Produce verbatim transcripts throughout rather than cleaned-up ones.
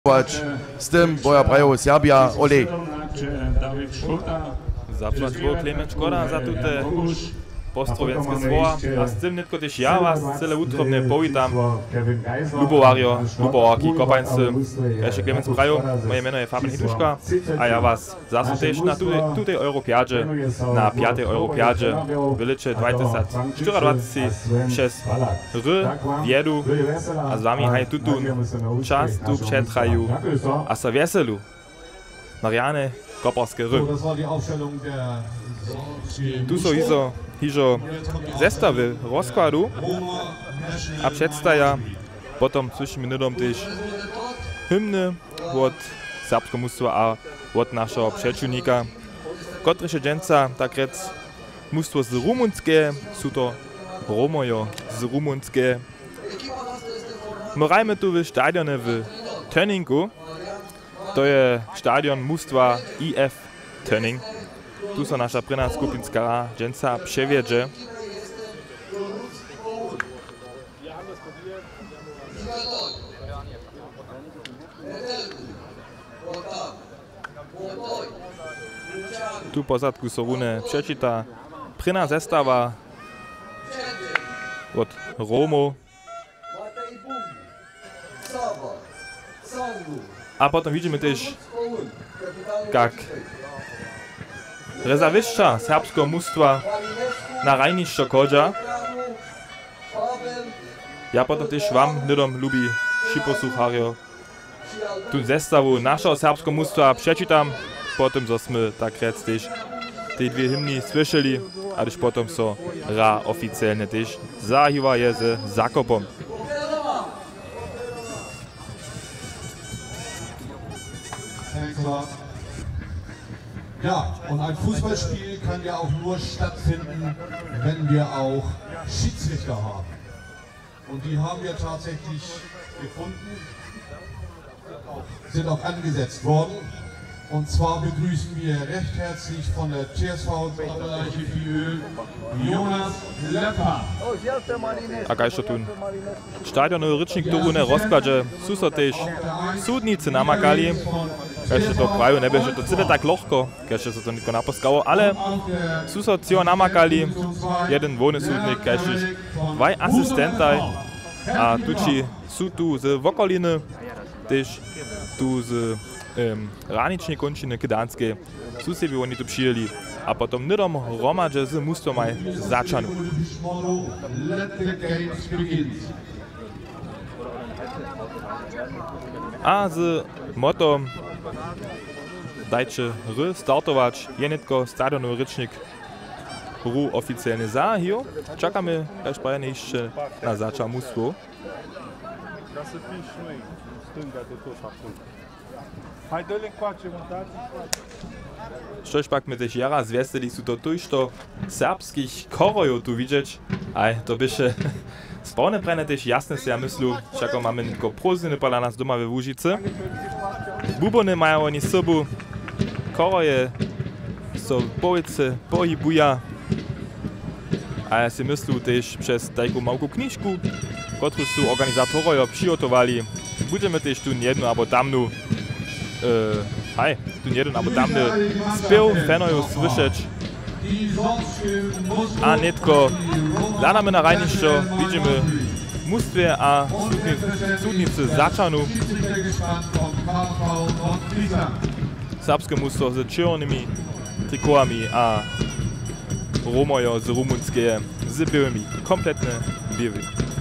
Z tym boja prajo Serbia, olej. Zapłać było Klement Škoda za tute postrovenske svoja, a s tym netko też ja was cele utrobne powitam. Lubowario, lubowarki, kopańcy, jeszcze Klement Prajo, moje meno je Fabian Hiduška, a ja was zasu też na tutej Europiadzie, na piatej Europiadzie w licze dwa tysiące czternastym r wjedu, a z wami haj tutun czas tu przetraju, a sa weselu. Marianne Koparskie Ry. Tu są hizo, hizo zestawy rozkładu, a przedstaja potom słyszymy nudom też hymny od serbskiego mustwa a od naszego przeciwnika, który się dżęca tak rec mustwo z rumunskie, są to Romojo z rumunskie. My rajmy tu w stadionie w Tönningu. To je stadion mustwa I F Tönning. Tu so nasza prina skupinska dżęca przewiedzie. Tu pozadku so rune przeczyta prina zestawa od Romo. A potem widzimy też, jak rezerwistka serbskiego mustwa na rajniszczo kodza. Ja potem też wam nidom lubi šiposłuchario tu zestawu naszego serbskiego mustwa przeczytam, potem so sme tak rec też te dwie hymny słyszeli, a też potem so ra oficjalnie też zahiwa je ze zakopom. Ja, und ein Fußballspiel kann ja auch nur stattfinden, wenn wir auch Schiedsrichter haben. Und die haben wir tatsächlich gefunden, sind auch angesetzt worden. Und zwar begrüßen wir recht herzlich von der T S V Fiöl Jonas Lepper. A kaj što tun? Stadion Rycznik tu rune rozkładzie su so też sudnicy namakali. Jeszcze to kraju nie będzie to cyle tak lohko, jeszcze se to niko naposkało, ale su so cio namakali, jeden wolny sudnik, jeszcze dwaj asystentaj, a tuci su tu z wokoliny, też tu z um, ranicznej kończyny Gdańskiej, su sobie oni tu przyjęli, a potem nidom romadze z mustwomaj zaczanu. A z motom dajcie ry startować, je netko stadionu Rycznik ru oficjalnie zahił. Czekamy też pajane jeszcze na zacza mustwo. Coś pak my też jara zwiestili su to tuż to serbskich korojów tu widzieć. Aj, to by się spawne prene też jasne się ja myślu, czego mamy netko próżny pola nas doma we Łużycy. Bubony mają oni sobu, koroje so w powiece pohibuja. A ja si myślę też przez taką małą kniżku, którą su organizatorowie przygotowali. Będziemy też tu jedną albo tamnu, e, hej, tu jedną albo tamny spiew fanów słyszeć. A netko za nami na rajniszczo widzimy mustwie a sudnicy zaczanu. Serbskie mustwo z czerwonymi trikołami, a Romojo z rumunskie z białymi, kompletne biały.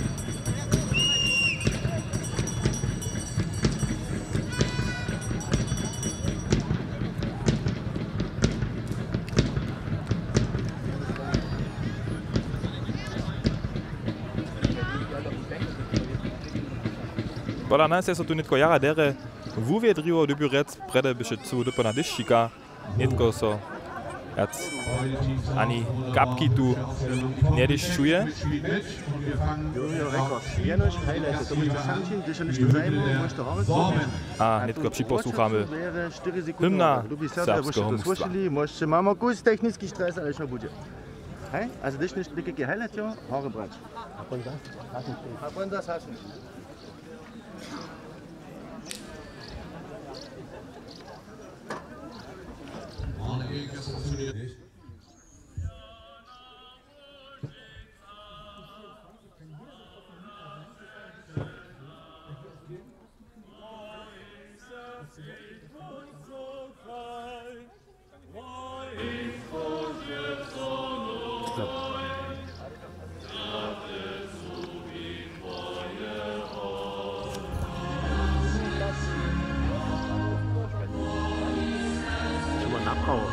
Pola nas jest tu netko jara dere wuwiedriło dobierec prede by się cu do pana dyszika, netko so jak ani kapki tu nie dyszczuje. A netko przyposłuchamy hymna serbskiego mustwa. Mamy jakiś techniczny stres, ale jeszcze będzie. Hej? Also das ist nicht wirklich Highlight, ja? Haarebrand. Abondas hast du. Abondas hast du. Schon mal nachhauen.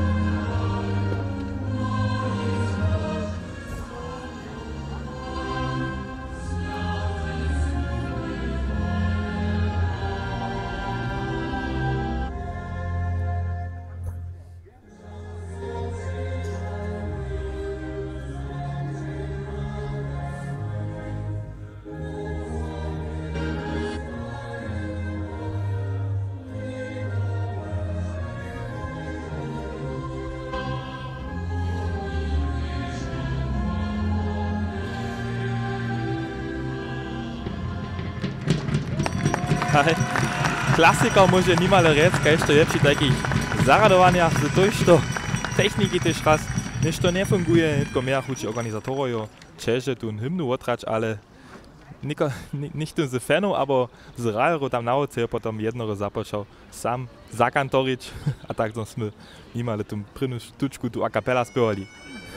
Klassiker może nimale rec, kaj to je przy takich zaradowaniach z to techniki też raz niż to nie funguje, tylko mehr chuci organizatorojo, czeže tu hymnu otrać, ale nika, nicht tu z fanu, aber z rajero tam nauce potom jednoro započal sam zakantorić, a tak sme nimale tu prvnú štučku tu a cappella spievali.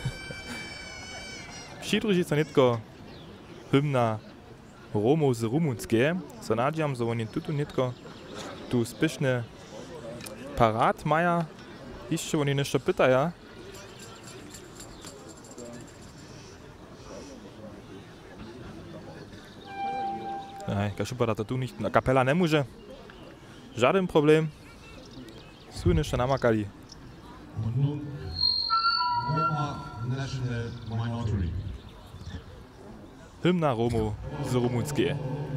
Přidruží sa nitko hymna Romov z Rumunske, so nadjam, so oni tutu nitko tu spišne parad maja, ešte oni nešto pytaja. Aj, kaž upada to tu nicht, a kapela nemôže. Žaden problém. Sú nešto namakali. Hymna Romov z Rumunske.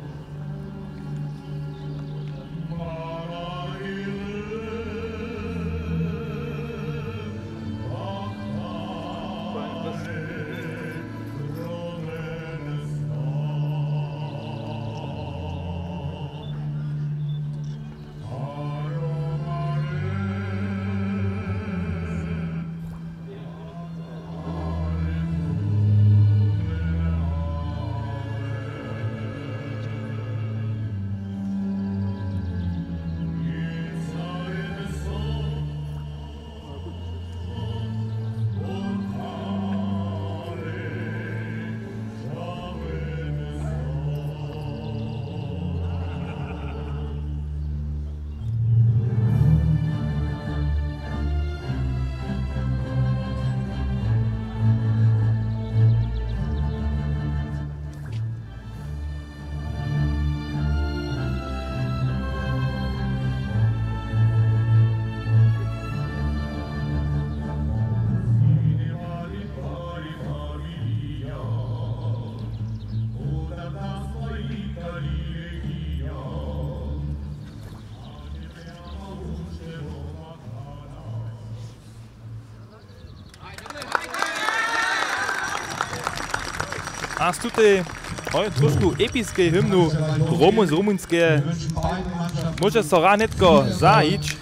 A z tutaj trošku epickej hymnu Romov z Rumunske môže sa ranetko zajiť.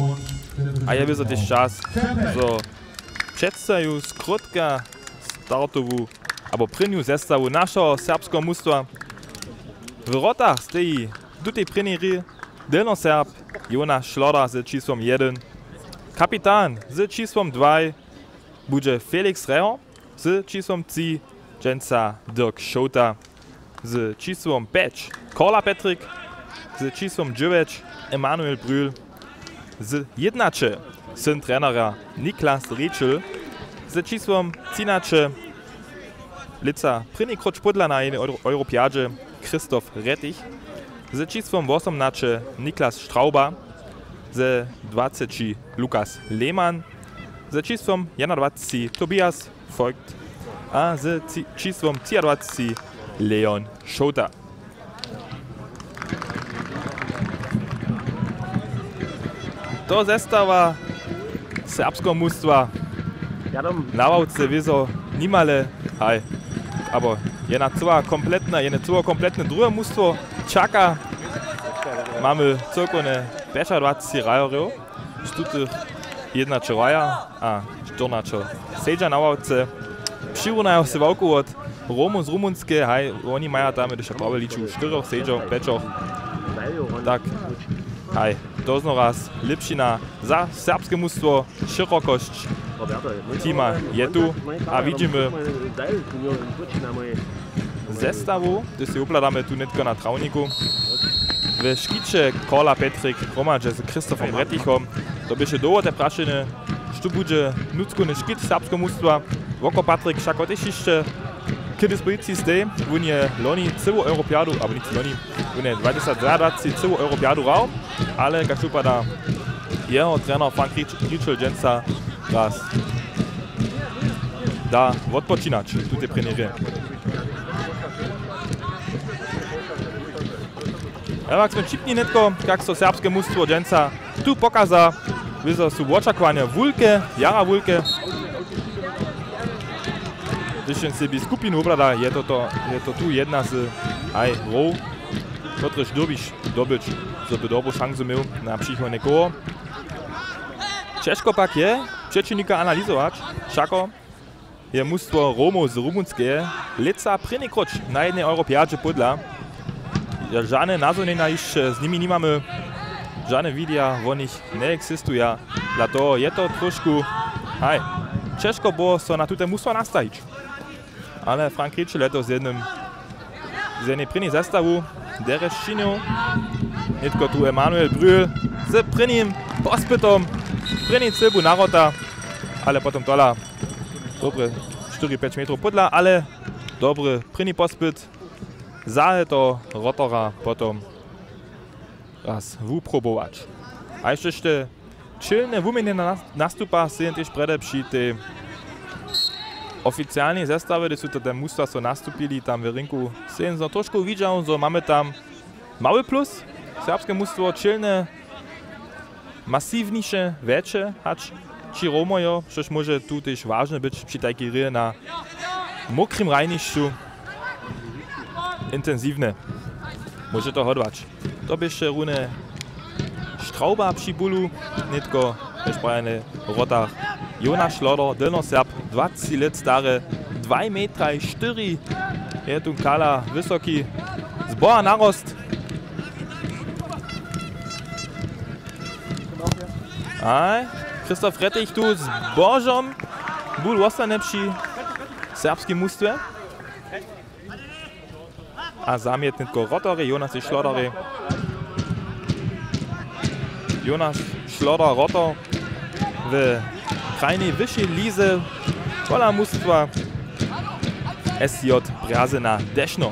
A je by za tiež čas, so predstavujú skrótka startovú alebo prvnú zestavu našho serbského mužstva. V rotách stojí tutej premiéry Delnoserb Jonas Šloda s číslom jeden. Kapitán s číslom dva bude Felix Reho s číslom tri. Jensa Dirk Schota z číslom päť, Kola Petrik z číslom deväť, Emanuel Brühl z jednače, syn trénera Niklas Riečel z číslom trinače, lica prvný kroč podľa na jednej Europiádže Christoph Rettich z číslom osemnače, Niklas Strauba z dvadsať, Lukas Lehmann z číslom dvadsať, Tobias Voigt a z číslom dvadsať, Leon Schota. To zestava serbského mužstva na Vavce vyzo nimale, aj, aber jedna celá kompletná, jedna celá kompletné druhé mužstvo čaká. Máme celkovne dvadsať päť rajorov, štutých jedna raja a štornačo sejdža na Vavce. Přivúnajú si veľkú od Romov z Rumunske, hej, oni majú tam, když ja praviliču, štyroch, sejdžoch, päťoch, tak Hej, dozno raz lepšina za serbskie mnóstwo, szerokość tima je tu a widzimy zestawu, gdy się układamy tu netko na trawniku. W szkicie Kola Petrik Romadže z Krzysztofem Rettichom. To by się doło te praszyny, što bude nuckony szkit serbskiego mnóstwa. Woko Patrik všako też jeszcze k dyspozycji stej. On je loni całą Europiadu, albo nic loni, on je dwadzieścia dwa całą Europiadu rał, ale jak upada jeho trener Frank Rietschel dżęca raz da odpoczynać tu te trenery. Jak sme čipni netko, jak so serbskie mnóstwo dżęca tu pokaza, że są oczekwania wulke, jara wulke. Když sobie skupinu obrada, je to, to, je to tu jedna z aj row, któryś dobiš dobyć, żeby dobrą szansę miał na przychodne koło. Ciężko pak je przeciwnika analizować, wszako je mnóstwo Romów z Rumunskie leca prynny kroč na jednej Europiadzie podla. Żadne nazonienia jeszcze z nimi nie mamy, żadne widea o nich nie egzystują, dlatego je to troszkę, hej, ciężko było so na tute mnóstwo nastawić. Ale Frank Rietschel je to z jednym, z jednej prynnej zestawu, Dereščinu, netko tu Emanuel Brühl z prynnym pospytom, prynnej cylbu narota, ale potem tola dobre cztery pięć metrów podla, ale dobry prynny pospyt. Zahe to rotora potom raz wuprobować. A jeszcze te czylne wumienie na nastupa są też predepši te oficjalne zestawy, gdy są te mnóstwa so nastupili tam w rynku. Są so troszkę widział, że mamy tam mały plus. Serbskie mnóstwo czylne, masywniejsze, większe, hacz ci Romojo, przecież może tu też ważne być przy takiej gry na mokrym rajniszczu. Intensywne. Może to hodwać. To by jeszcze rune Strauba przy bólu, netko bezprajany rotach. Jonas Schloder, Delno Serb, dwadzieścia lat stary, dwa metry cztery. Je tu kala wysoki, zbora narost. Aj, Krzysztof Rettich tu z Bożom. Ból ostane przy serbskim mnóstwie. A zamiet netko rotory, Jonas Schloder. Jonas Schloder rotor w krajnej wyższej lize kola mnóstwa S J Brjazyna Deszno.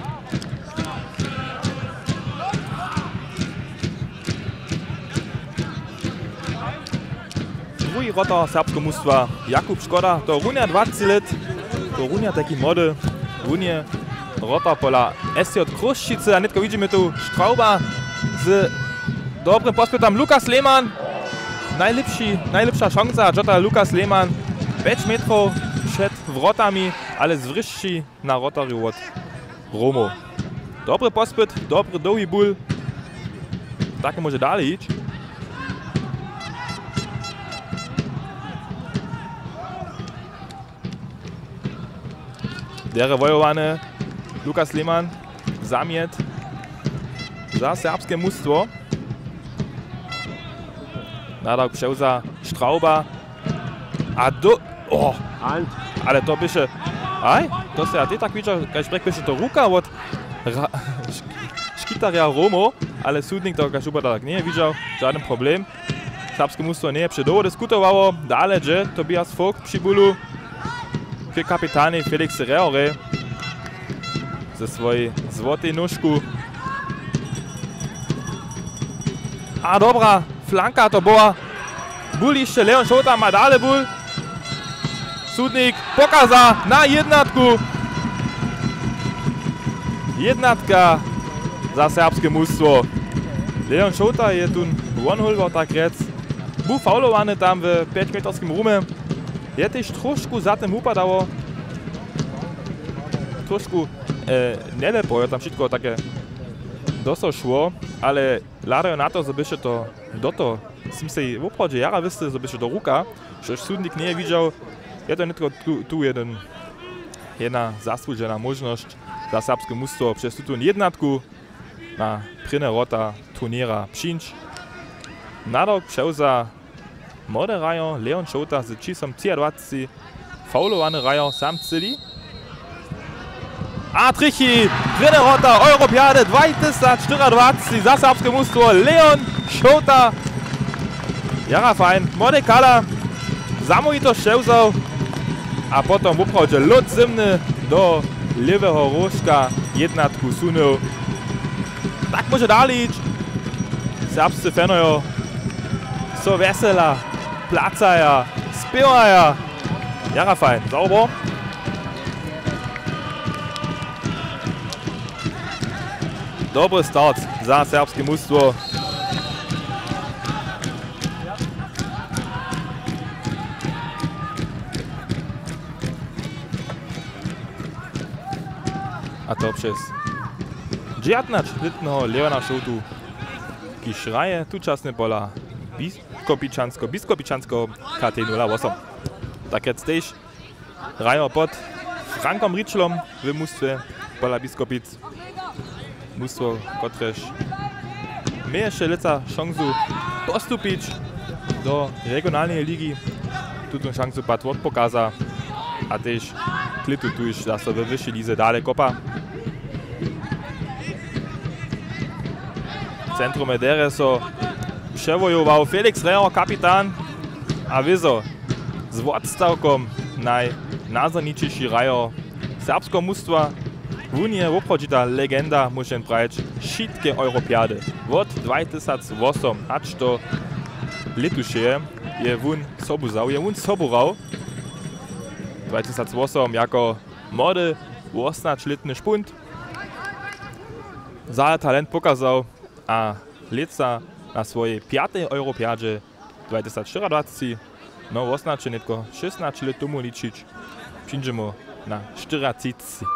Drugi rotor serbskiego mnóstwa Jakub Škoda, to runia dwadzieścia lat, to runia taki mody, runia rotor pola S J Kruščice, a netko widzimy tu Strauba z dobrym pospytem Lukas Lehmann. Najlepszy, najlepsza szansa, Jota Lukas Lehmann, pięć metrów przed wrotami, ale zwryści na rotory od Romo. Dobry pospyt, dobry długi ból. Tak może dalej iść. Dere wojowany Lukas Lehmann, zamiet za serbskie mnóstwo. Nadal przeuza Strauba. A do... O! Ale to by się... Aj, to się ty tak widział, jak sprek by się to ruka od... Szkitaria Romo, ale sudnik to jak upada tak nie widział, żaden problem. Serbskie mnóstwo nie przedowo dyskutowało, dalej, że Tobias Vogt przy bólu k kapitanie Felix Reore ze swojej złotej nóżku. A dobra, flanka to była. Ból jeszcze, Leon Šota ma dalej ból. Sudnik pokaza na jednatku. Jednatka za serbskie mnóstwo. Leon Šota je tu one-hulver tak rec. Był faulowany tam w pięćmeterskim rumie. Je też troszkę za tym upadało. Troszkę e, nelepo, tam wszystko takie doso szło, ale ladają na to, żeby się to do to, sim se w obchodzie jara wysty, żeby się do ruka, że sudnik nie widział, je to nie tylko tu, tu jeden, jedna zasłużona możliwość za serbskie mnóstwo przez tu jednatku na prynę rota turniera przyjąć. Nadok przeuza młode rajo, Leon Šouta z čisom dwadzieścia, faulowany rajo sam cili. A trichy, dritte rota, Europiade dwa tysiące czternaście, za serbskie mnóstwo, Leon Šouta. Jara fajn, młody kala, samowito przeuzał, a potem w uprawdzie lot zimny do lewego rożka, jednatku sunął. Tak może dalej iść. Serbscy fanojo so wesela, placaja, spiewaja. Jara fajn, sauber. Dobry start za serbskie mnóstwo. A to przez dziewiętnastoletniego Leona Šoutu, ki šraje tučasne bola Biskopičansko, Biskopičansko K T nula osiem. Tak jetzt też rajo pod Frankom Ritschlom w mnóstwie bola Biskopic. Mnóstwo, kotreż ma jeszcze leca szansu postupić do regionalnej ligi. Tutą szansu Patwort pokaza, a też klitu tu już zase we wyższej lidze dalej kopa. Centrum Edere so przewojował Felix Reher, kapitan, a wyzo z odstawkom najnazorniczejszy rajo serbskiego mnóstwa w Unii obchodzita legenda, muszę powiedzieć, wszystkie Europiady. Od dwa tysiące osiem aż do letusze je wun sobuzał, je wun soburał. dwa tysiące osiem jako młody, ośmnastoletni szpunt za talent pokazał, a leca na swojej piątej Europiadzie dwa tysiące czternaście, no ośmnaście, nie tylko szesnaście lat tomu liczyć, przyjdziemy na czterdzieści.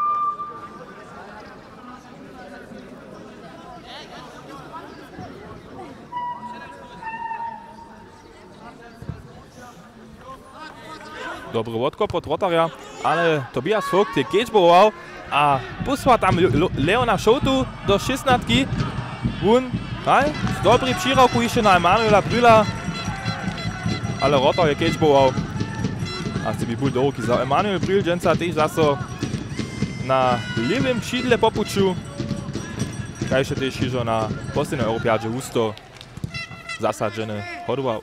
Dobry odkop od Rotaria, ale Tobias Vogt je kečboval a posłał tam Leona Šoutu do szesnastki. On, hej, z dobry przyroku jeszcze na Emanuela Brüla, ale Rotar je kečboval. A z tymi buldogi za Emanuel Brühl dżęca też zase na lewym skrzydle popuczu. Kaj się też jeszcze na poslednej Europiadzie usto zasadzony hodował.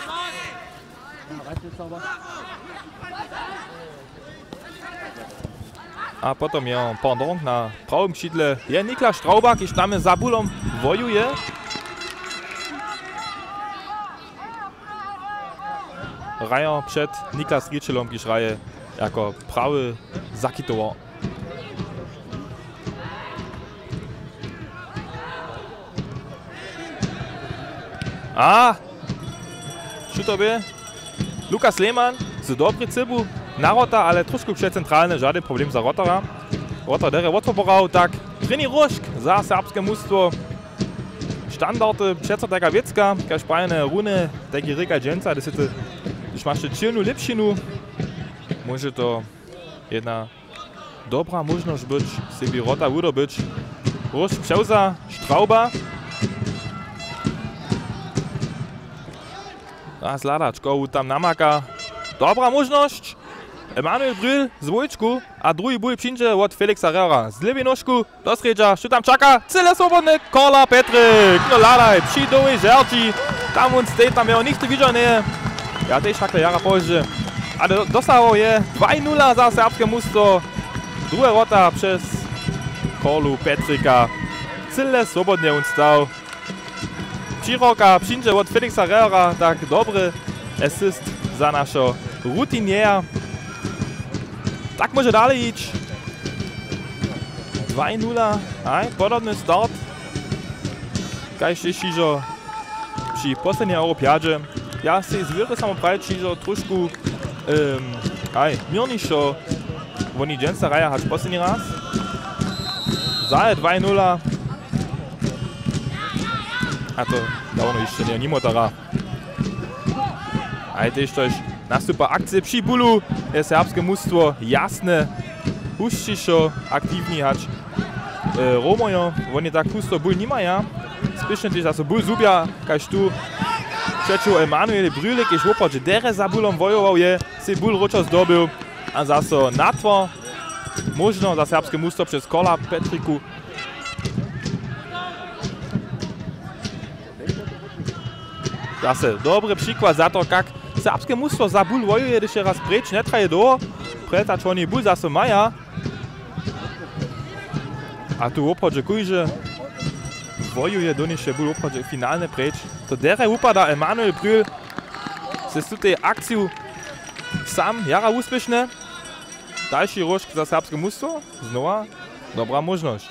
A potem je pendant na prawym skrzydle je Niklas Straubak, który tam za bulą wojuje. Rajo przed Niklas Ritschelom, który raje jako prawy zakitował. A! Co to by? Lukas Lehmann z dobry cybu na Rota, ale troszkę przecentralny, żaden problem za Rotara. Rotar dere odpoborał, tak Treni Rożk za serbskie mnóstwo. Standardy Przecorteka Wiecka, każ runy taki Rika Dżęca, das jest już masz czynnu lepszinu. Może to jedna dobra możliwość być, sobie Rota wydobyć. Rożk przeuza Strauba. A Sladaczko tam namaka. Dobra możliwość. Emanuel Brühl z Wojczku, a drugi ból przyjdzie od Felixa Rehera. Z lewej nóżku do sredza, co tam czeka? Cyle swobodny, Karla Petryk. No ladaj, przyjdowy żerci. Tam on stoi, tam miał nikt widział, nie. Ja też takle jara później. Ale dostało je dwa nula za serbskie mnóstwo. Druga rota przez Karlu Petryka. Cyle swobodnie on stał. Przyroka przyjdzie od Felixa Rehera, tak dobry assist za naszego rutiniera. Tak może dalej iść. dwa nula, aj, podobny start. Kaj się šižo przy posledniej Europiadzie. Ja się zwykle samo prawić, šižo troszkę um, aj, mirniejszo. Oni dżęca raja hać posledni raz. Zaje dwa nula. A to dawno jeszcze nie, mimo tara. Aj, też też nastupa akcje przy bólu. Je serbskie mnóstwo jasne, hušćišo, aktywni hać e, Romojo. Oni tak pusto ból nie mają. Spiesznie też zase ból zubia, kaž tu Przeciw Emanuel Brülik, iż łopocze dere za bulom wojował je, si ból ročo zdobył, a zaso natwo možno za serbskie musto przez kola Petriku. Zase dobry przykład za to, jak serbskie musto za ból wojuje, gdyż raz precz nie traje do, pretacz oni ból zase maja. A tu łopocze kujże wojuje do niż ból łopocze finalne precz. To dere upada Emanuel Brühl z tutaj akcją sam jara uspieszne. Dalszy rożk za serbskie musto, znowu dobra możność.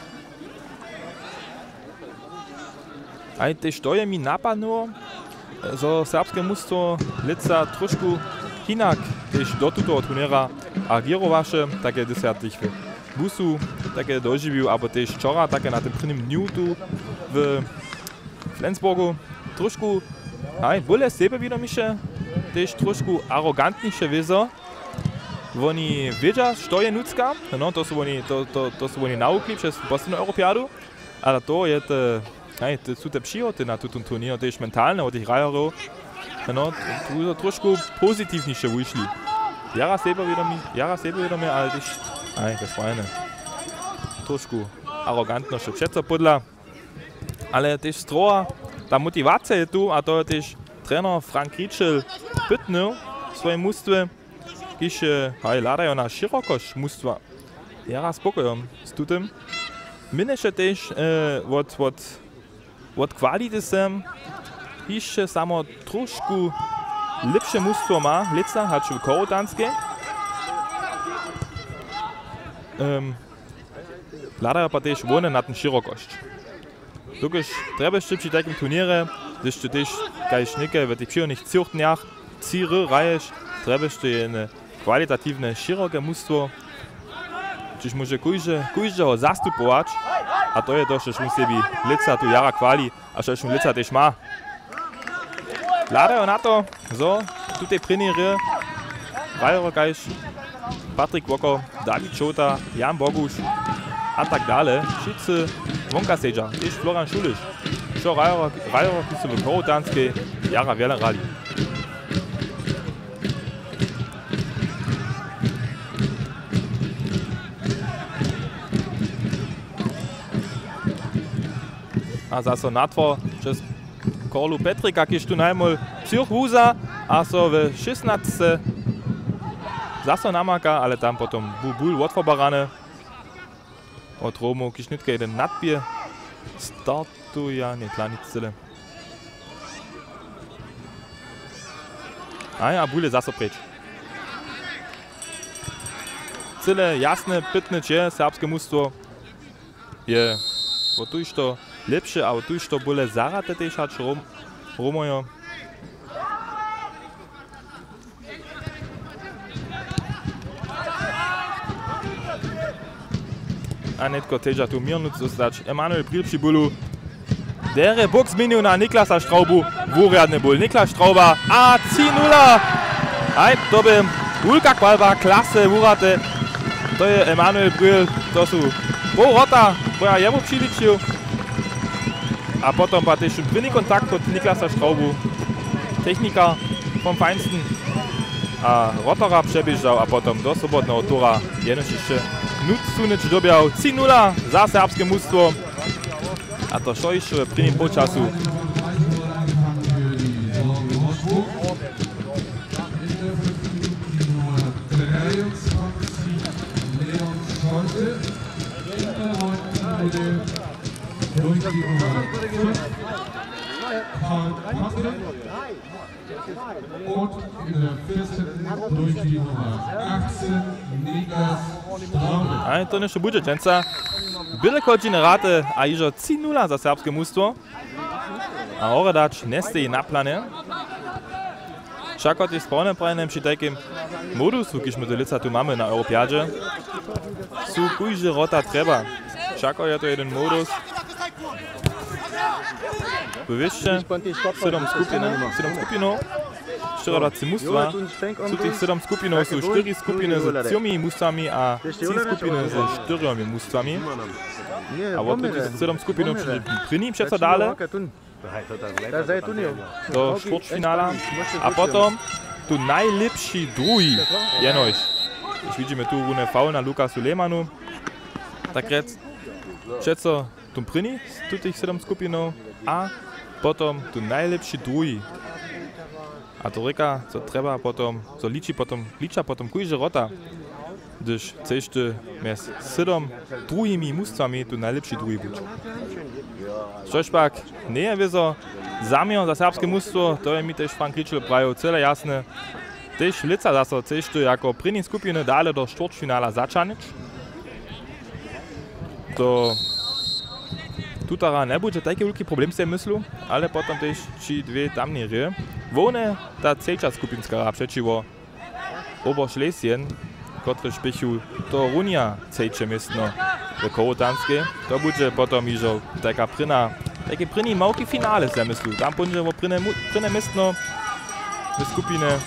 A też to je mi napadło, że serbskie musto lica troszkę inak też do tego turniera agirowaše, takie desertlich w busu, takie dożywił, albo też wczoraj, takie na tym prvním dniu tu w Flensburgu, troszkę, aj, bole sebewidomisze, też troszkę arogantniejsze wiezo. Oni wiedzia, co je nucka, no to są oni, to, to, to są oni naukli przez Bostonę Europiadu, ale to je te, aj, te są te przyjody na ten turnier, też mentalne od tych rajerów, no to troszkę pozytywniejsze wyszli. Jara sebewidomi, jara sebewidomi, ale też, aj, to jest fajne. Troszkę arogantniejsze, przeco podla, ale też stroa, ta motywacja je tu, a to je też trener Frank Rietschel pytnął w swoim mustwie, když haj ladajo na širokość mužstva. Jara spokojom z tutem. Mineše tež e, od, od, od kvality sem, ještě samo trošku lepsze mužstvo ma, lica, hač v Korotanske. Um, ladajo pa tež vone na ten širokość. Dokiž treba še pri takim turniere, když tu tež kajš nekaj v tých přírodných cirtniach, círy raješ, treba še jedne kwalitatywne, szerokie mnóstwo. Czyż może kujże, kujże ho zastupować, a to je to, że on sobie lica tu jara kwali, a że on lica też ma. Ladajo na to, so, tutaj treniery, Rajer Kajš, Patrik Woko, Dawid Čota, Jan Boguš, a tak dalej. Wszyscy wonka sedža, też Florian Šuliš. Šo Rajer, Rajer, ki so v Korotanskej, jara wiele rali. A zase natwo przez Korlu Petrika, kiż tu najmol psych wuza, a so w szesnastce zase namaka, ale tam potom ból otwobarane. Od Romu, kiż nitke jeden nadbije, startuje, nie klanicyle. A ja, bóle zase precz. Cyle jasne, pytne, cie, serbskie mnóstwo je, bo tu to lepsze, a tu to bole zarate też hać rom, Romojo. A netko teža tu mirnuc zostać. Emanuel Brühl przy bólu. Dere box zmienił na Niklasa Straubu. Wuriadny ból. Niklas Strauba. A trzy nula. Aj, to by ulka kwalba, klasy, wurate. To je Emanuel Brühl. To są pół rota, bo ja jemu přiličil. A potom pa też první kontakt od Niklasa Straubu. Technika vom Feinsten. A Rotora przebieżał, a potom do sobotnego tura jenož jeszcze nut sunič dobiał trzy nula za serbskie mnóstwo. A to šo jeszcze w prvním počasu. Und in der vierzehnten durch die Nummer achtzehn Niklas Straube. A to jeszcze bude często. Byle godziny rate, a iżo trzy nula za serbskie mnóstwo. A oradacz nie stoi na planie. Však jest spolne prajenem przy takim modusu, kiż my to lica tu mamy na Europiadzie. Su kujże rota treba. Však je to jeden modus. Wy wiecie, siedem skupiny, siedem skupinów, cztery mnóstwa. Z tych siedem skupinów są cztery skupiny z trzema mnóstwami, a trzy skupiny z czterema mnóstwami. A od tych siedem skupinów przy prvním přece dále. Da je tu nije. do čtvrtfinala, a potom tu najlepší druhý jenož. Když vidíme tu rune faul na Lukasu Lehmannu, tak rec všetko tu první z tutých sedm skupinov a potom tu najlepší druhý. A to reka, co treba potom, co liči potom, liča potom kujže rota, když chceš ty mez sedm druhými mústvami tu najlepší druhý buď. Což pak nie je vizo, zamiar za serbské mústvo, to je mi tež Frank Ričel prajo celé jasné. Tež lica zase chceš ty jako první skupiny dále do čtvrtfinála začanič. To tutara nebude taký veľký problém si myslu, ale potom tež či dve tamní rie. Vone ta třetí skupinská hra přečivo Oberschlesien, ktoré špichu to runia třetí místno v Kowotanskej. To bude potom ižo taká prvná, taký první małki finále si myslu. Tam bude vo prvné místno v skupine.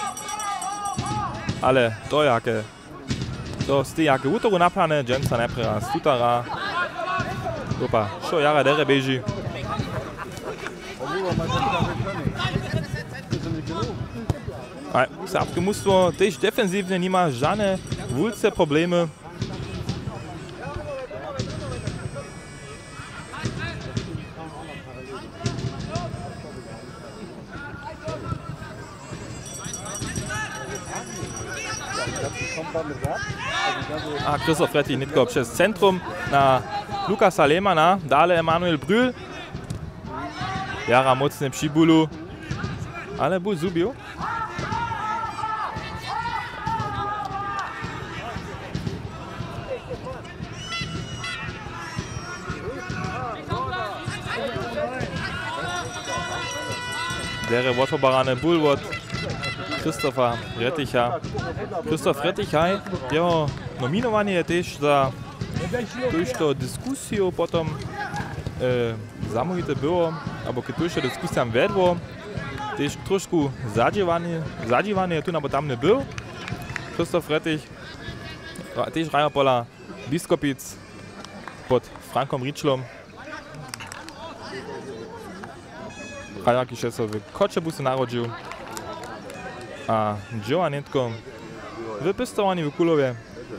Ale to jaké, to z tej jaké útoru naplane, dženca neprera z tutara. Opa, šo jara dere beži. A serbské mústvo tež defenzívne nemá žádné vůlce problémy. A Christoph Rettig nitko přes centrum na Lukasa Lehmanna, dále Emanuel Brühl. Jara mocne přibulu, ale buď zubił. Dere Wotterbarane Bull od Christopha Retticha. Christoph Rettichaj, jeho nominovanie je tež za túžto diskusiu potom e, zamovité bylo, alebo keď túžto diskusiám vedlo, tež trošku zadívanie, zadívanie tu nebo tam nebyl. Christoph Rettich tež hraja pola Biskopic pod Frankom Ričlom. Hraja, keď sa v Kočebu sa narodil. A Giovanetko vypestovaný v Kulově.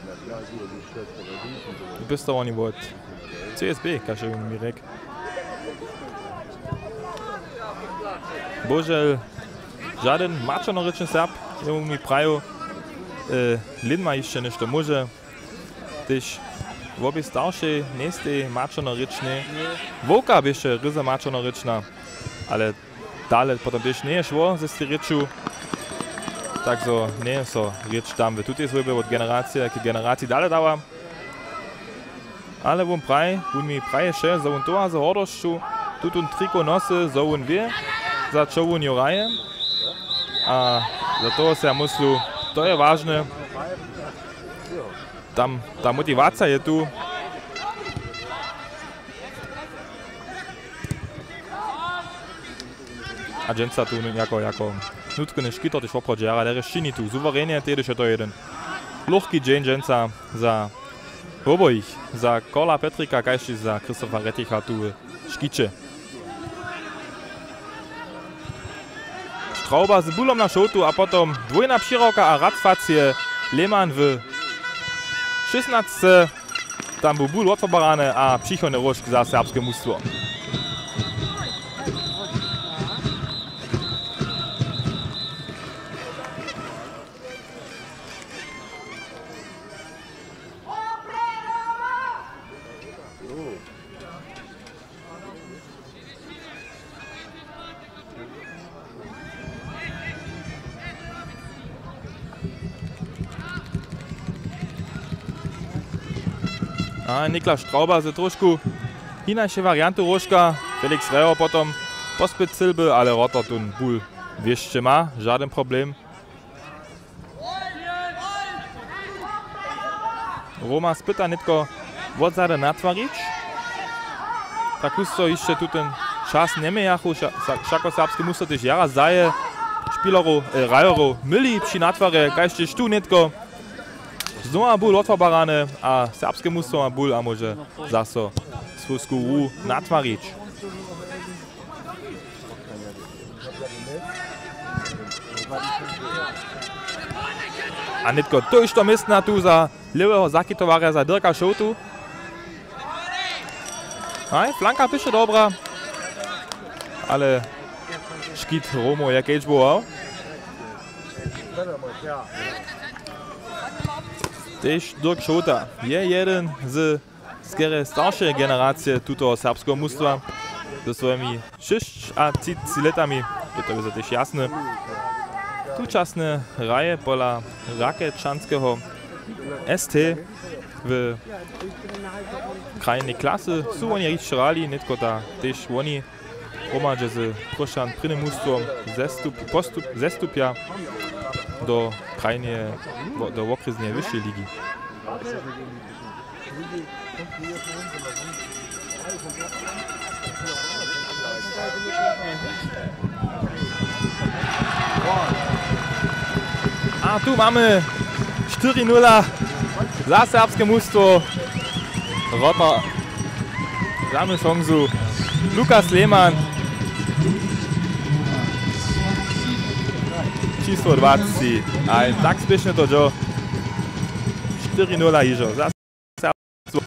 Vypestovaný od C S B, kaže mi rek. Božel, žaden mačonorečný Serb, jemu mi prajo, e, Lindma ještě nešto může. Tež v obě staršej nejste mačonorečný. Vovka běše ryze mačonorečná, ale dále potom tež nie je šlo ze styreču. Takže nie je so rieč tam v tutej svojbe od generácie k generácii dále dáva. Ale on praj, on mi praje še, za on toha za hordošću, tutun triko nose, za on vie, za čo on jo raje. A za toho se ja myslu, to je vážne. Tam ta motivácia je tu. A dženca tu jako, jako nutkene škytor tež oproti jara, der je šini tu, suverénne tež je to jeden. Luchký džen dženca za obojich, za Kola Petrika, kajši za Christopha Retticha tu škyče. Strauba s bulom na šoutu a potom dvojná přiroka a ratzfacie Lehmann v šestnáctce. Tam byl bul otvorbarané a přichodne rožk za serbské mústvo. A Niklas Strauba se trošku inače variantu rožka. Felix Reho potom pospět silby, ale Rotter tun bul ještě má, žádný problém. Roma spyta nitko odzade natvarič. Tak to ještě tu ten čas nemejachu, šako serbské musto tež jara zaje špileru, eh, rajeru mili při natvare, kajštež tu nitko. Znova bul otvorbarane a serbské musto má bul a môže zase svojskú hru natvarič. A netko tuž to mistna tu za levého zakitovára za Dirka Šoutu. Aj, flanka piše dobra. Ale škit Romo je keď boval. Tež Dirk Šouta je jeden z skere staršej generácie tuto serbského mužstva. So svojimi šesťdesiatimi letami je to tež jasné. Súčasné raje pola Rakečanského S T v krajnej klase sú oni rič rali, netko ta tež oni omadže z prošan prvným mužstvom zestup, postup, zestupia do krajnej, do okresnej vyššej ligy. A tu máme štyri nula za serbské mužstvo. Rotter žádnou šancu. Lukas Lehmann. Číslo dvadsať. A tak spiešne to jo. štyri nula jižo. Za serbstvo.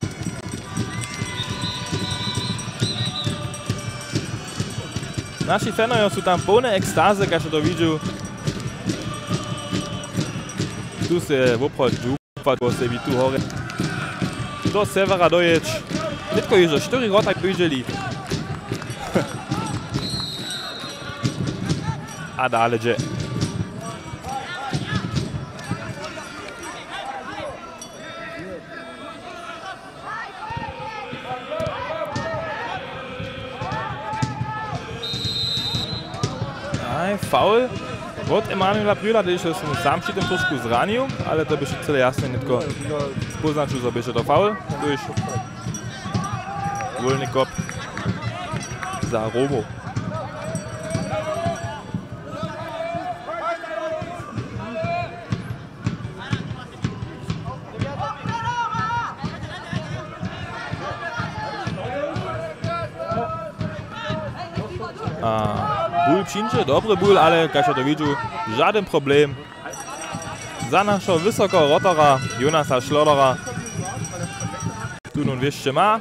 Naši fanojo sú tam plné extáze, keď to vidú. Tu se vopred džúfať po sebi tu hore. Do severa doječ. Netko jižo, štyri rotaj priželi. A dále dže. Aj, faul. Od Emanuela Brühla, když som sám šitem trošku zranil, ale to by še celé jasne netko spoznačil, že by še to faul. Tu je voľný kop za Romo. A Bul přinče, dobry ból, ale jak to widzę, żaden problem. Za naszego wysoko Rottera, Jonasa Schlodera, tu nun jeszcze ma.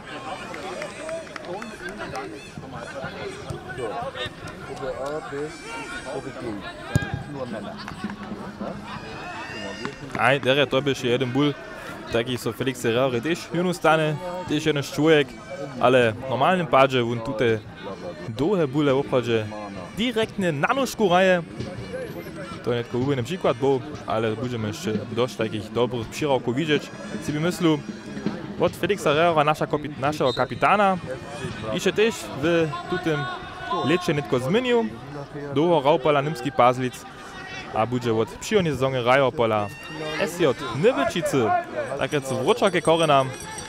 Aj, der to by jeden ból, taki so Felix Herrera też Junus stane, też jeden człowiek, ale w normalnym padzie on tutaj długie bóle w obchodzie. Direktne nanošku raje. To je netko uvedený príklad bol, ale budeme ešte dosť takých dobrých přírovkov vidieť. Si by myslel, od Felixa Herrera, naša kapi našeho kapitána, ešte tiež v tutém leče netko zmenil. Dlho hral pola Nimský Pázlic a bude od přírodnej sezóny rajo pola S J Nevečice. Také co vročaké korenám.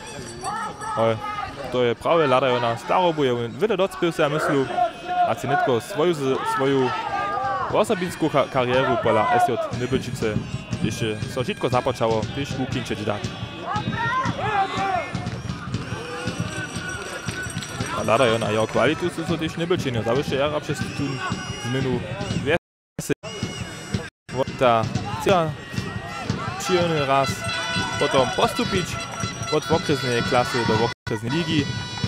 To je práve ladajo na starobu, je vede docpil sa, myslel, a si netko svoju, svoju osobinskú kariéru pola S J Nebečice ešte so všetko započalo, tiež ukinčeť dať. A lada na jeho kvalitu sú to tiež Nebečinio. Završie jara přes tú zmenu viesy. Vota cieľa príjemný raz potom postupiť od okresnej klasy do okresnej ligy.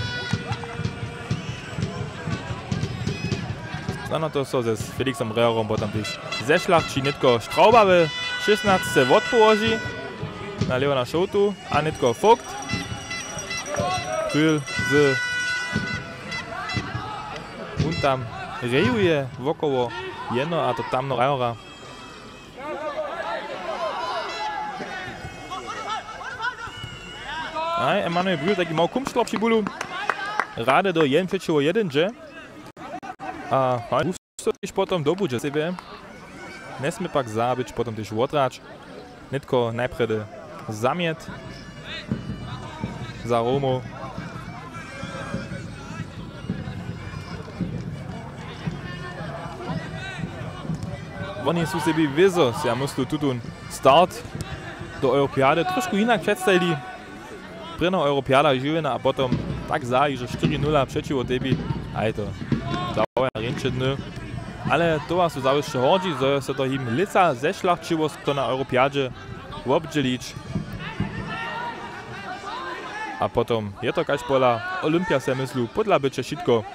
Ano to so ze Felixom Herrerom potom tiež zešľahčí netko Straubave, šestnácte odpoloží na Leona Šoutu a netko Vogt. Pyl z on tam rejuje okolo jedno a to tamno Rajora. Aj, Emanuel Brühl taký mal kumštlo při bulu. Ráde do jeden přečovo jeden, že? A už to tiež potom dobudže sebe. Nesme pak zábiť potom tiež odráč. Netko najprede zamiet za Romo. Oni sú sebi vizo, si ja myslú tutun start do Europiády trošku inak predstavili. Prvná Europiáda živena a potom tak záji, že štyri nula přečivo tebi. Aj to. Dauer Renčedne. ale to was zawieszcze hodzi, że se to im lica zeszlachčiło to na Europiadzie obdzielić. A potom je to kaž pola Olympia se myslu podla byče šitko.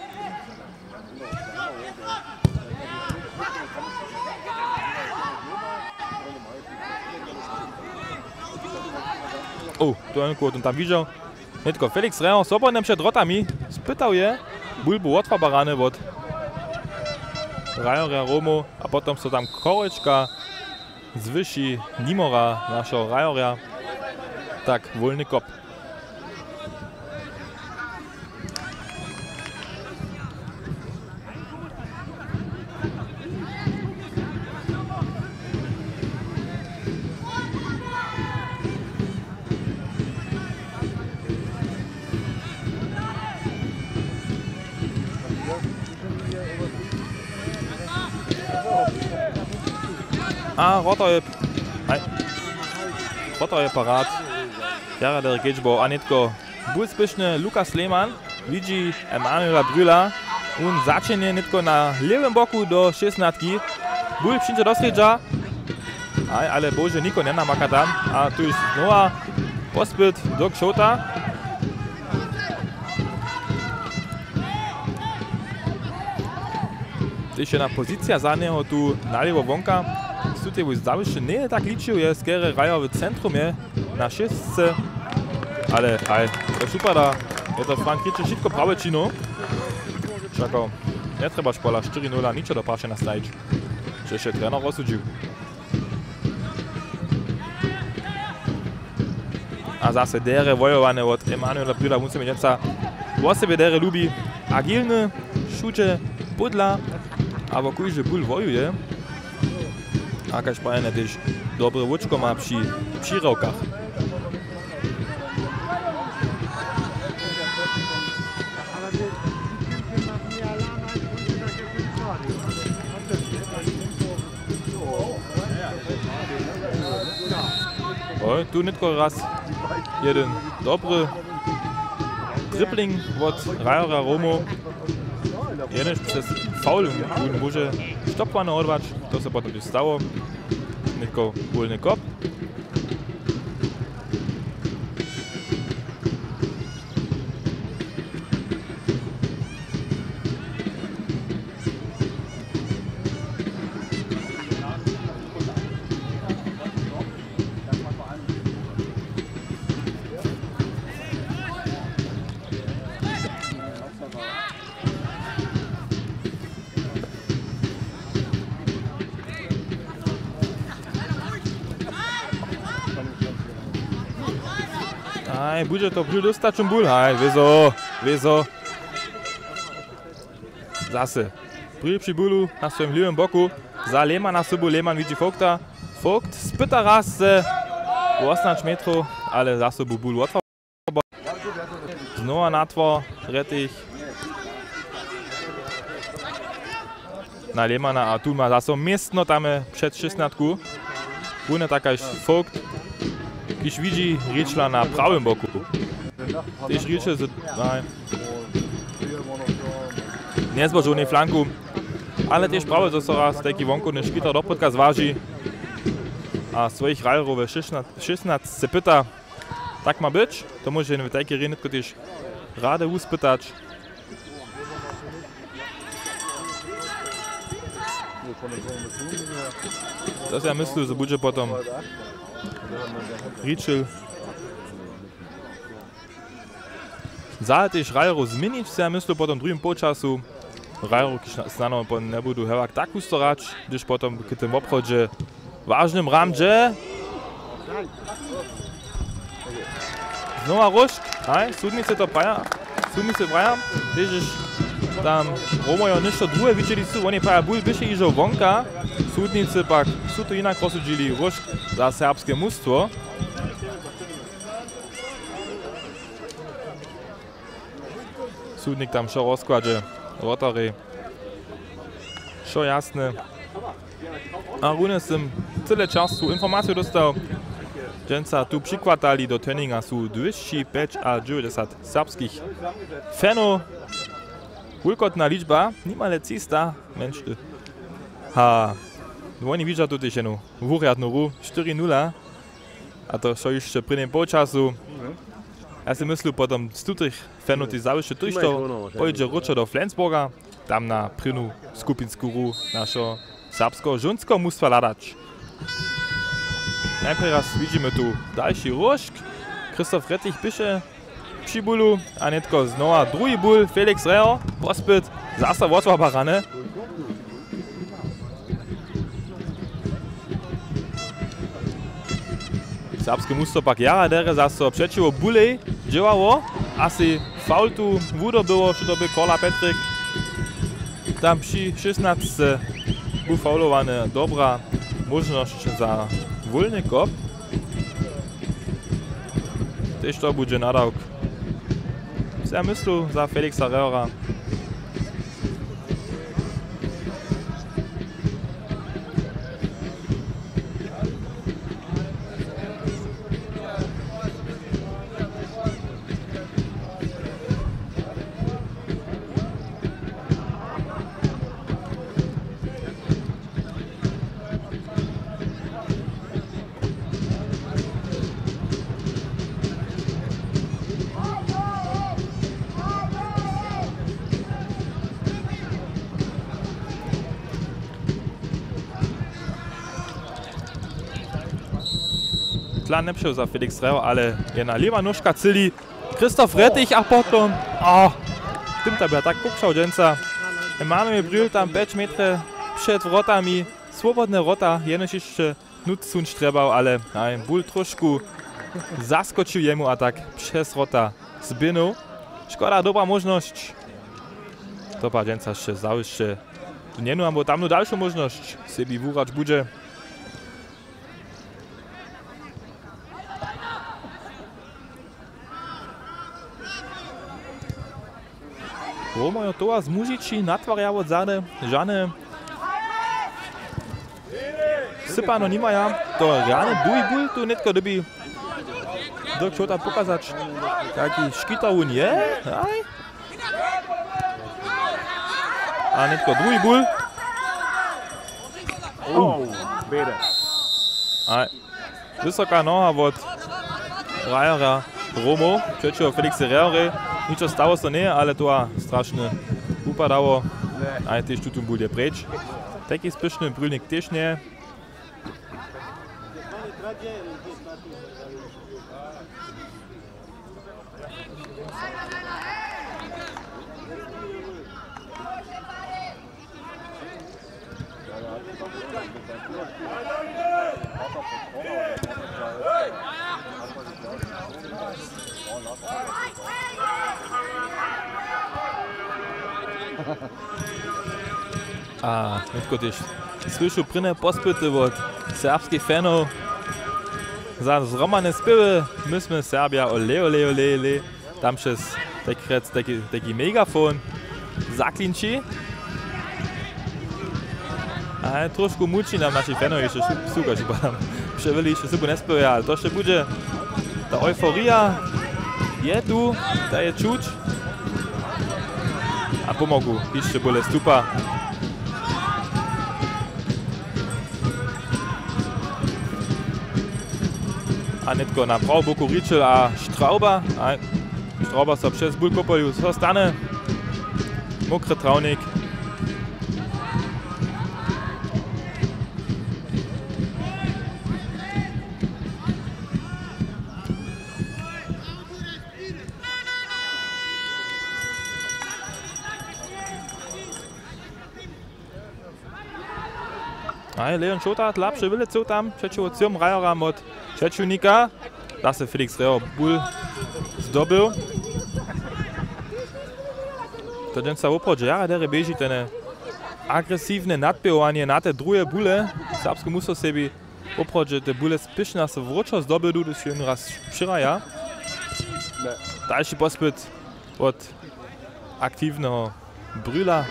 O, to je on tam widział. Netko Felix Reher z obonem przed rotami spytał je, bulbu łatwa barany od Rajora Romo, a potom so tam koreczka zwyši Nimora, naszego Rajora. Tak, wolny kop. A, Rotter je... Nein. Rotter je parat. Jara der Gejbo, Anitko. Bulzbyszny Lukas Lehmann widzi Emanuela Brüla und zacznie nitko na lewym boku do szesnastki. Bul przyjdzie do sredza. Aj, ale boże, niko nie namaka tam. A tu jest znowu pospyt do Krzota. Tyś jedna pozycja za niego tu na lewo wonka. Tutaj już zawiszy nie tak liczył, jest skiery Rajer w centrum je na szóstce. Ale aj, to super, je to Frank Riče wszystko prawe čino. Čako, nie trzeba špola cztery nula, ničo do paše nastajić. Že się trener rozsudził. A zase dere wojowane od Emanuela Brüla musimy nieca o sobie dere lubi. Agilny, šuče, budla, aber kujże ból wojuje. A kaž pajene też dobre łuczko ma przy przirokach. Oj, tu nitko raz jeden dobry dribbling od Rajora Romo. Jedyż przez faul może stopwany odwać, to się potem stało. Nitko wolny kop. Aj, bude to Brül dostać ból. Aj, wieso, wieso. Zase. Brül przy bólu na swoim lewym boku. Za Lehmann na sobą, Lehmann widzi Vogta. Vogt spyta raz ze osiemnaście metrów, ale za sobą ból łatwo. Znowu na twór, retich. Na Lehmanna, a tu ma za sobą miestno tam przed szesnastką. Bune takaż Vogt. Když widzi Ričla na prawym boku. Też Ričl z... Nein. Nie zbo żadnej flanku. Ale też prawo, że so raz taki wonku nie szpita do podka zważy. A swoich Rajerów szesnaście pyta. Tak ma być. To może w takiej rynku też rade uspytać. To ja myślę, że będzie potem Ričl Zaletiš Rajeru zmienić, co ja myślę potem w drugim počasu. Rajeru znano nie budu hewak tak ustorać, gdyż potem w tym obchodzie ważnym ramdzie. Znowu Rusk, aj, sudnicy to paja, sudnicy braja, gdyż tam Romojo ništo druhe widzieli su, oni paja ból byše ižo wonka, sudnicy pak su to inak rozsudzili Rusk za serbskie mustwo. Sudnik tam šo rozkładzie, Rotary, šo jasne. A rune sem tyle czasu informację dostał, dżęca tu przykładali do treninga su dwieście pięć a dziewięćdziesiąt serbskich fanów. Wulkotna liczba, niemale trzysta, mensch, A oni widzą tutaj się no, wuriadną ru, cztery nula. A to co jeszcze przy tym polczasu. Ja si myślę, potem z tutych fanów tej zawyższy tuż to pojedzie ruczo do Flensburga, tam na prynu skupinsku ru naszego serbsko-żunskiego mustwa ladać. Najpierw raz widzimy tu dalszy różk. Christoph Rettich pisze przy bólu, a netko znowu drugi ból, Felix Reher, pospyt, zasa wotwa barane. Serbski musto pak jara dere zase przeciwo bólej działało, asi faul tu wudo było, czy to by Kola Petrik. Tam przy szesnastce był faulowany, dobra możliwość za wolny kop. Też to będzie nadałk. Ja myślę za Felixa Rehera. Klar nepšel za Felix Reher, ale jedna lewa nóżka cyli. Christoph Rettich, a potom... O, tym tam ja tak pukšał dżęca. Emanuel Brühl tam pięć metrów przed wrotami. Swobodne wrota, jenoś jeszcze nucunć trebał, ale aj, ból troszkę zaskoczył jemu, a tak przez wrota zbinął. Szkoda, dobra możliwość. To pa dżęca jeszcze załyszcze. Nie no, bo tam no dalszą możliwość sobie wurać będzie. Romajo toa z mužiči natvarjavo zade, žane sypano nimaja, to reálne duj bul, tu netko doby do čota pokazać, taki škita on je, aj. A netko drugi bul. Oh, bede. Aj, vysoká noha od Rehera Romo, przeciwko Felix Reher. Nič stało se nie, ale to strasznie upadało. A też tu bude preč. Taki spieszny brylnik też nie. A, netko też słyszę prynne pospyty od serbskich fanów za zromane spiewy. Myśmy Serbia ole ole ole ole. Tam przez taki, taki, taki megafon zaklinči. A troszkę muci nam nasi fanowie jeszcze słuchać, bo tam przewili jeszcze super nie spiewy, ale to jeszcze będzie ta euforia je tu, ta je czuć. A pomogу jeszcze bole stupa. A netko na prawo boku Ričel a Strauba. A Strauba so przez ból kopaju zostane. Mokry trawnik. A Leon Šota lepsze wylecał tam przeciwko Cyrm Rehera od przeciwnika. Zase Felix Reher ból zdobył. To dżęca oproč jara dere bieži ten agresywne nadbiewanie na te drugie bóle. Serbskie muso sebi oproč, że te bóle spieszne se wroczo zdobył, to się raz przyraja. Dalszy pospyt od aktywnego Brühla.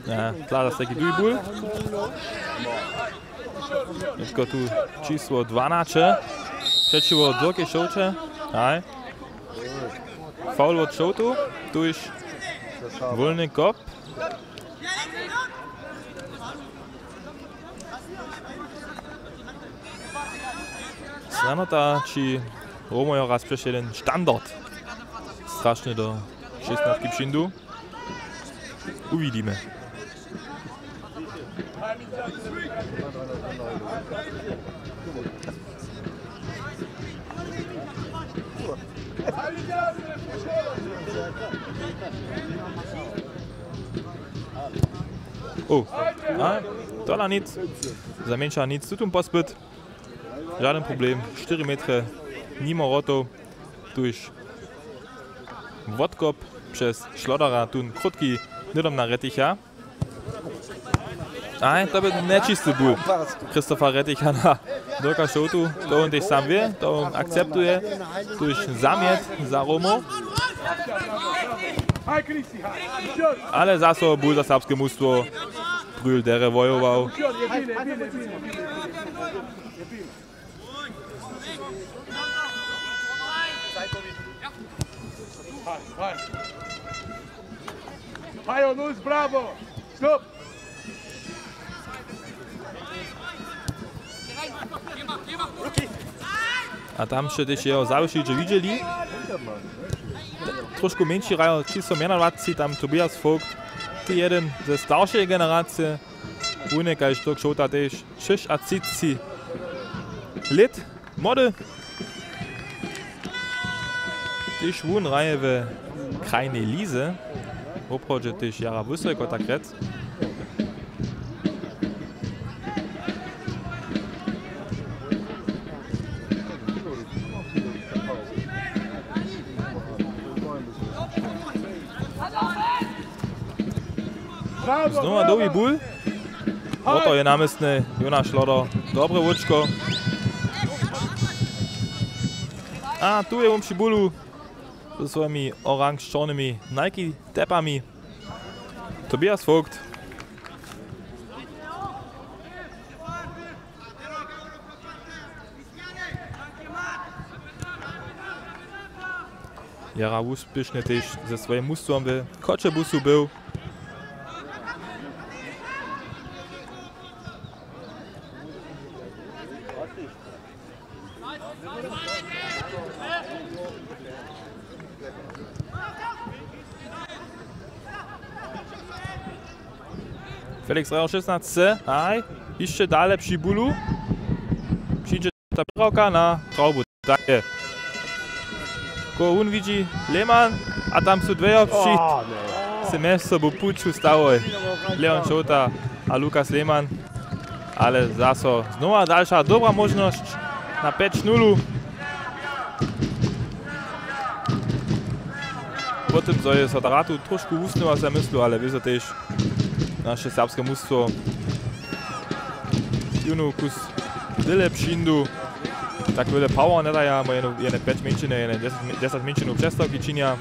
Ja, klar, das taki drugi ból. Netko tu číslo dvanaście. Przeczyło drugie šouče. Aj. Faul od šoutu. Tu już wolny kop. Znamota, czy Romo raz przeszedł jeden standard. Straszny do szesnastki przyndu. Uvidíme. O, a, tola nic. Zamienia nic, tu tum pospyt. Żaden problem. cztery metry. Nimo roto. Tu już wodkop przez Schlodera. Tu krótki nidom na Retticha. Aj, to by nečisty ból. Christopher Retticha na Dirka Šoutu. To on też sam wie, to on akceptuje. Tu już zamiet za Romo. Ale zase ból za serbskie mustwo. Brühl dere wojował. Hajo, nus, brawo! Stop! A tam ще też jeho závislí, widzieli. Trošku menší rajo, čisto dwanaście, tam Tobias Vogt. Ty jeden ze starszej generacji. Unek, als Dirk Šouta też šesťdesiat lat. Mody. Też wun raje w krajnej lize. Obchodzi też jara wysoko tak rec. Znowu dobi ból. Oto je námestný Jonas Schlodder. Dobre vočko. A tu je on przy bólu ze swoimi oranż-czarnymi Nike tepami. Tobias Vogt. Jara úspěšný też ze swoim mustvom w Koczebusu był. Felix Reier szesnasty, aj, jeszcze dalej przy bólu. Przyjdzie ta piłka na traubu. Daje. Ko on widzi Lehmann, a tam są dwie przy semestru, bo puczu stało. Leon Šouta a Lukas Lehmann. Ale zase znowu dalsza dobra możliwość na pięć nula. Potem co jest od ratu troszkę usnęła za myślu, ale wiedzą też nasze serbskie mustwo. Juno kus tyle przyndu. Tak wiele power nie daje, bo jedne pięć mężczyzn, jedne dziesięć mężczyzn przestawki czynia.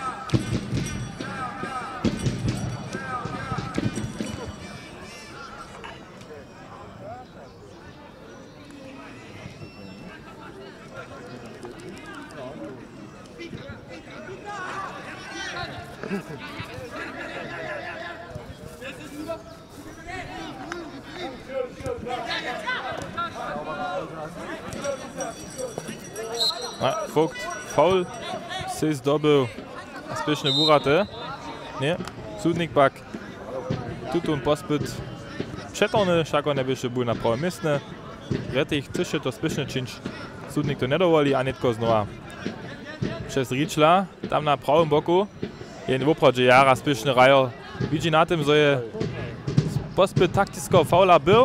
A, Vogt, faul, se zdobył spieszne wuraty. Nie, Sudnik pak tutun pospyt przetorny, szako nie byście był na prawym miejscu. Rettich chce to spieszne czynć, Sudnik to nie dowoli, a netko znowu przez Riczla, tam na prawym boku. Jeden w opradzie jara spieszny Reier widzi na tym, że je pospyt taktisko faula był.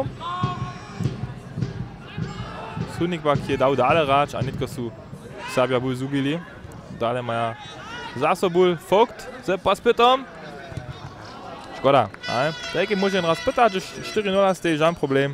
Sudnik pak je dał dalej racz, a netko su Serbia ból zubili. Dalej maja zase ból Vogt ze pospytom. Szkoda, ale taki może raz pytać, że cztery nula jest żaden problem.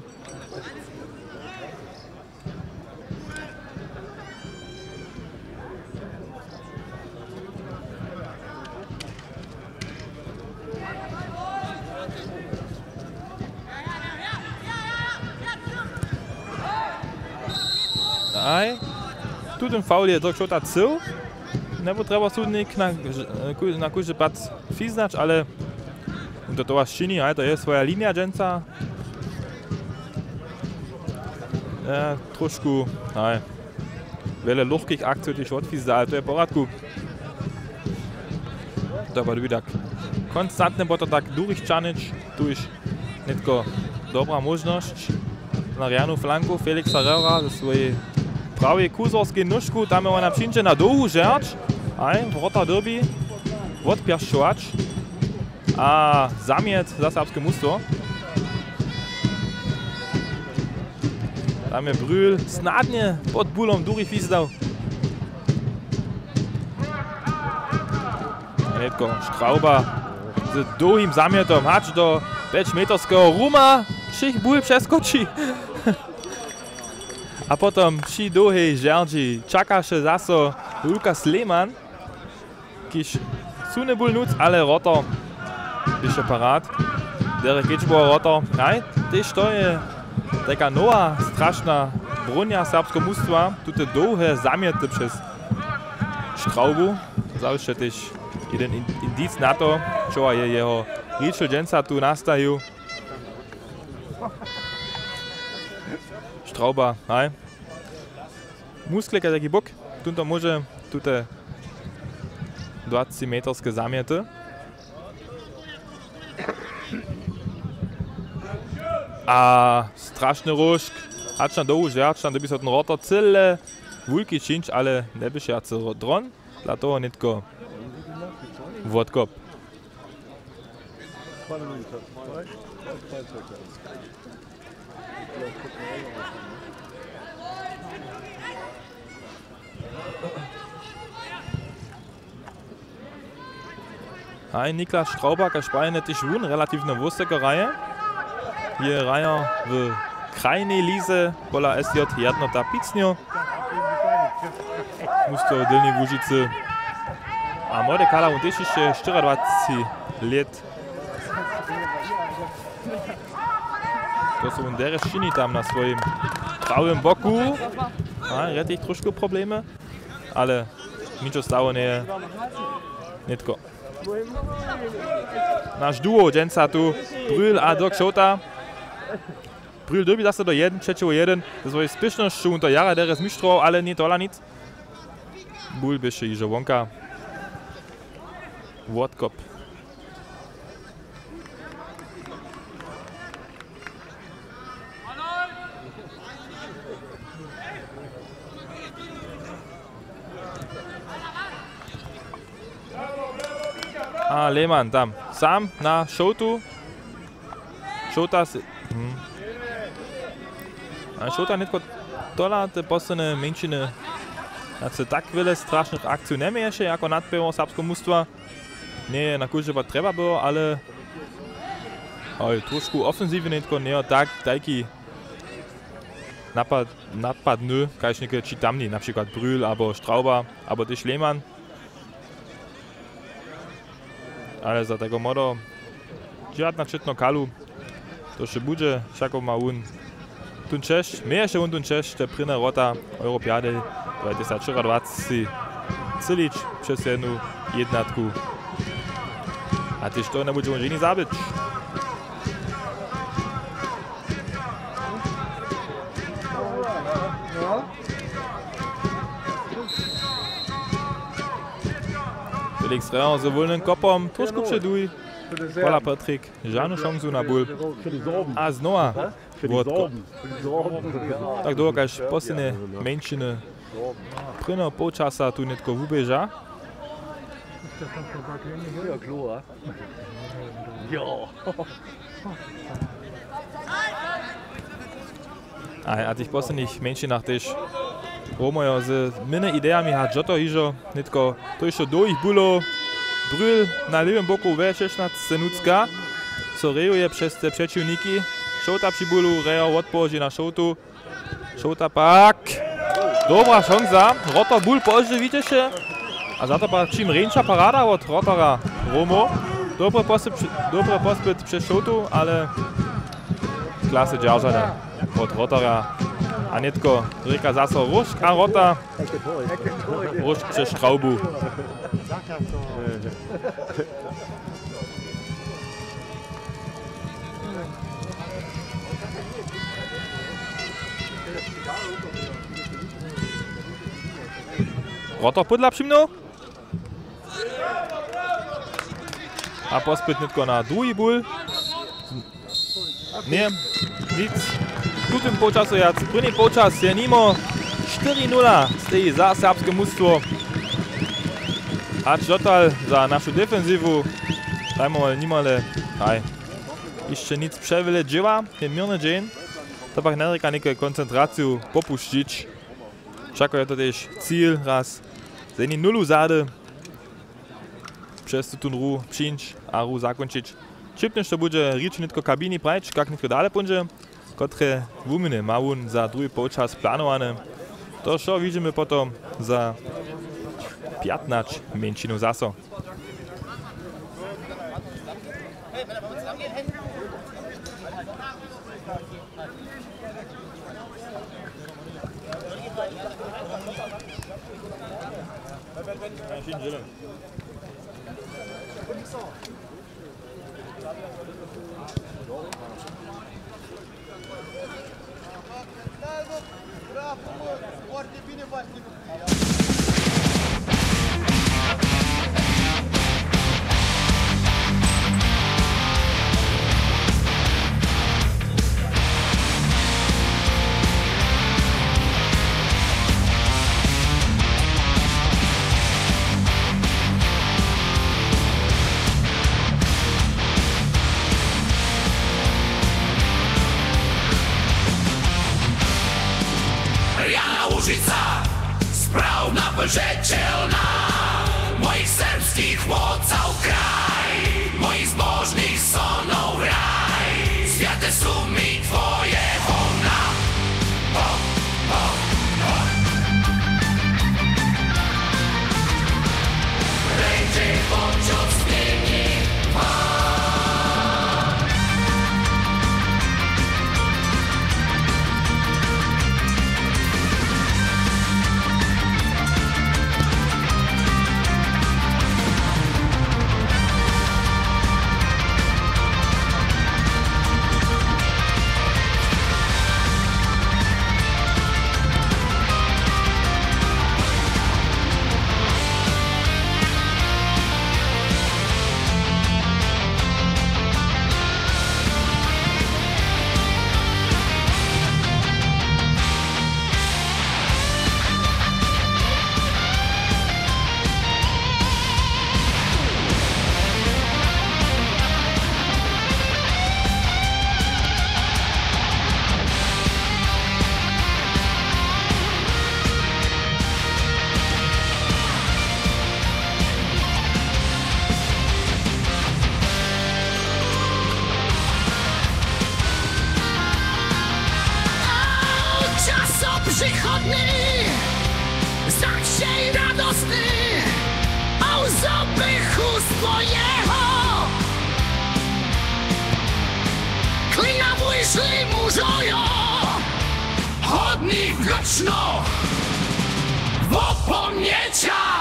Aj. Tu ten faul je dok Šota cył. Nebo treba sudnik na, na kúže pat fiznać, ale to to was czyni, aj to je swoja linia dżęca. E, trošku, aj. Wiele luchkich akcji też odfizda, ale to je w porządku. Dobra, tu tak konstantne, bo to tak durchčanić, tu już nie tylko dobra możliwość. Na rianu flanku Felix Herrera ze swojej prawej kuzorskiej nóżku, tam ona przyjdzie na dołu żerć. Aj, wrota derby, odpiaszczować. A zamiet za serbskie mustwo. Tam je Brühl snadnie pod bulom durchfizdał. Netko Strauba z długim zamietom, hacz do pięćmetrowskiego ruma. Všich bul przeskoczy. A potem przy długiej żerdzi czeka się zaso Lukas Lehmann. Kiż suny bul nuc, ale Rotter jeszcze parat. Derek Gitschbauer Rotter. Aj, też to je taka nowa, straszna bronia serbskiego mustwa. Tutaj długie zamiety przez Straubu. Zawsze też jeden indic na to, čo je jeho riečil dženca tu nastajú. Strauba, aj. Musklika taký bok. Tunto môže tute dvadsaťmetrské zamiety. A strašný rožk. Hač na dohu žerč, tam by sa ten Rotter celé vulky činč, ale nebyš jace dron. Dla toho netko Wodkop. Aj, Niklas Strauba, ka špajne tiž vun, relatívne voseka raje. Je raja v krajnej líze, pola S J Jednota Picnio. Musto v Dolnej Łužici. A młode kala on też jeszcze dwadzieścia lat. To są on teraz czyni tam na swoim prawym boku. A, reti troszkę problemy, ale nic stało nie. Nitko. Nasz duo dżęca tu, Brühl a Dirk Šota. Brühl dobi zase do jeden, przeciw jeden. To swoje spiesznością unter jara deres mistrzów, ale nie tola nic. Bul bysze i żołąka. Wodkop. A Lehmann tam sam na Šotu. Šota si... Hmm. A Šota netko tola te posledné menšiny. Da se tak wiele strasznych akcji nie mierzy, jako nadbyło serbskiego mustwa. Nie, na kurze pa treba było, ale... Oj, troszkę ofensywnie tylko nie, tak, taki... Napad, napad nö, kajšnike čitamni, na przykład Brühl, albo Strauba, albo też Lehmann. Ale za tego modo... Žadna četno kalu. To še bude, všako ma un... Tun Češ, mehr še un tun Češ, te prina rota Europiady dwadzieścia cztery Cilic przez jedną jednatku. A też to nie będzie żadnej zabić. Felix Herrera z wolnym kopom, troszkę przeduj. Pola Patryk, żadną szansę na ból. A znowu Wodkop. Tak długo, aż posledné menšiny prvného polčasa tu netko vubieža. A, a tých posledných menšinách tež Romojo z mine ideami hat Joto hižo netko to išlo do ich bulo. Brühl na lewym boku V šestnásť Senucka. So rejuje przez te przeciwniki. Šota przy bólu, Reja odpowiedzi na Šotu. Šota pak. Dobra szansa. Rotter ból położy, widzicie się. A za to pa czym ręcza parada od Rottera Romo. Dobry pospyt, dobry pospyt przez Šotu, ale klasy dzierżania od Rottera. A netko Rika zaso Rušk a Rota. Rušk přes Straubu. Rota podla přimnou. A pospět netko na druhý bul. Nie, nic. V tutym počasu jac. První počas je nimo čtyři nula. Stojí za serbské mužstvo. Ač dotal za našu defenzivu. Dajmo nimale. Aj. Ještě nic převele dživa. Je mirny džen. To pak nereka nekaj koncentraciju popuštič. Čako je to tež cíl raz. Zeni nulu zade. Przez tu ru przyjść, a ru zakończyć. Čipneš to bude rič netko kabini prajč, kak netko dale punže, kotre vuminy małun za drugi počas planowane. To šo widzimy potom za piętnaście menšinu zaso. Správna požetelná mojich serbských vodcov kraj, mojich zbožných sonov raj. Sviate sú mi tvoje hovna. Ho, ho, ho. Prejde počot zmieni. Przychodny, zawsze radosny, a łzobych swojego. Klina wyszli mużojo, chodnik wieczno, w opomnieciach.